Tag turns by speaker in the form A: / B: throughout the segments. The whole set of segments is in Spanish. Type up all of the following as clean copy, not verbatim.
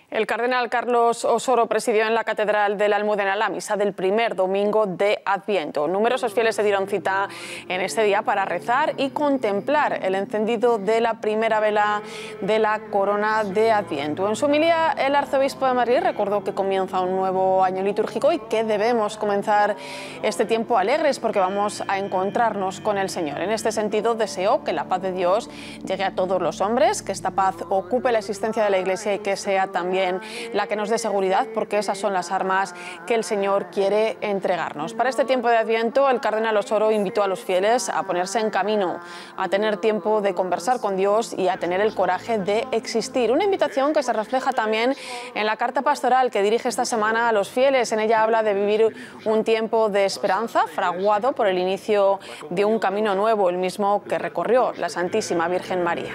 A: El cardenal Carlos Osoro presidió en la Catedral de la Almudena la misa del primer domingo de Adviento. Numerosos fieles se dieron cita en este día para rezar y contemplar el encendido de la primera vela de la corona de Adviento. En su homilía, el arzobispo de Madrid recordó que comienza un nuevo año litúrgico y que debemos comenzar este tiempo alegres porque vamos a encontrarnos con el Señor. En este sentido, deseó que la paz de Dios llegue a todos los hombres, que esta paz ocupe la existencia de la Iglesia y que sea también la que nos dé seguridad, porque esas son las armas que el Señor quiere entregarnos. Para este tiempo de Adviento, el cardenal Osoro invitó a los fieles a ponerse en camino, a tener tiempo de conversar con Dios y a tener el coraje de existir. Una invitación que se refleja también en la carta pastoral que dirige esta semana a los fieles. En ella habla de vivir un tiempo de esperanza, fraguado por el inicio de un camino nuevo, el mismo que recorrió la Santísima Virgen María.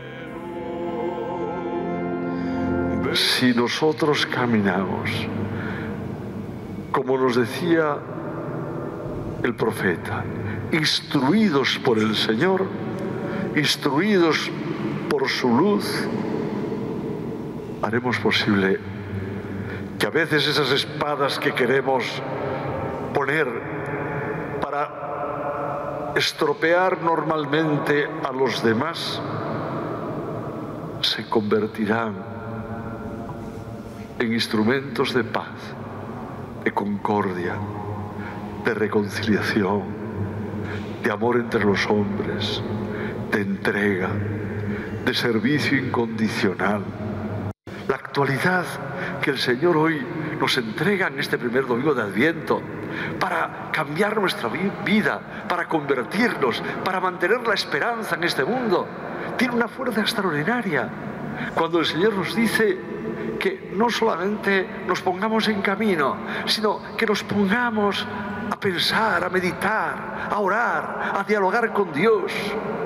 B: Si nosotros caminamos, como nos decía el profeta, instruidos por el Señor, instruidos por su luz, haremos posible que a veces esas espadas que queremos poner para estropear normalmente a los demás se convertirán en instrumentos de paz, de concordia, de reconciliación, de amor entre los hombres, de entrega, de servicio incondicional. La actualidad que el Señor hoy nos entrega en este primer domingo de Adviento para cambiar nuestra vida, para convertirnos, para mantener la esperanza en este mundo, tiene una fuerza extraordinaria. Cuando el Señor nos dice que no solamente nos pongamos en camino, sino que nos pongamos a pensar, a meditar, a orar, a dialogar con Dios.